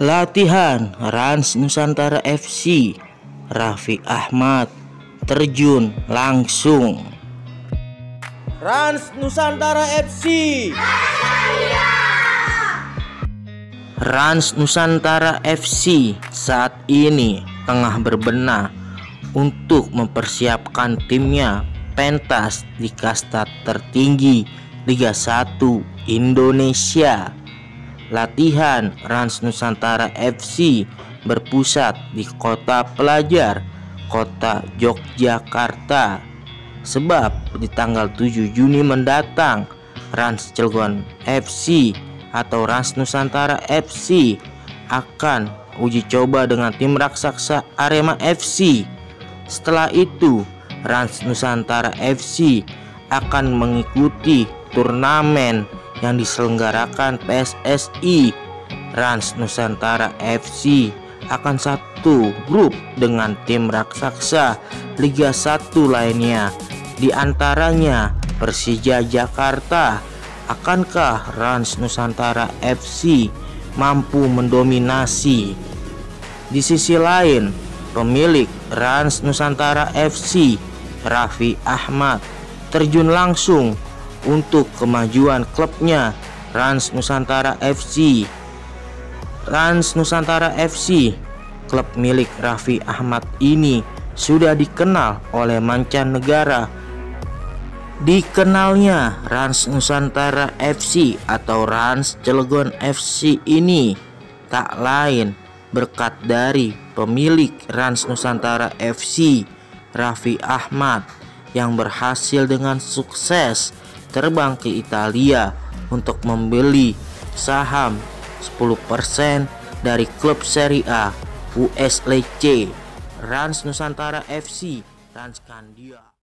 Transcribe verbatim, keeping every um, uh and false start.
Latihan Rans Nusantara F C, Raffi Ahmad terjun langsung. Rans Nusantara F C. Rans Nusantara F C saat ini tengah berbenah untuk mempersiapkan timnya pentas di kasta tertinggi Liga satu Indonesia. Latihan Rans Nusantara F C berpusat di Kota Pelajar, Kota Yogyakarta. Sebab di tanggal tujuh Juni mendatang, Rans Cilegon F C atau Rans Nusantara F C akan uji coba dengan tim raksasa Arema F C. Setelah itu, Rans Nusantara F C akan mengikuti turnamen yang diselenggarakan P S S I. Rans Nusantara F C akan satu grup dengan tim raksasa Liga satu lainnya, di antaranya Persija Jakarta. Akankah Rans Nusantara F C mampu mendominasi? Di sisi lain, pemilik Rans Nusantara F C, Raffi Ahmad, terjun langsung untuk kemajuan klubnya Rans Nusantara F C. Rans Nusantara F C, klub milik Raffi Ahmad ini sudah dikenal oleh mancanegara. Dikenalnya Rans Nusantara F C atau Rans Cilegon F C ini tak lain berkat dari pemilik Rans Nusantara F C, Raffi Ahmad, yang berhasil dengan sukses terbang ke Italia untuk membeli saham sepuluh persen dari klub Serie A U S Lecce, Rans Nusantara F C, Rans Candia.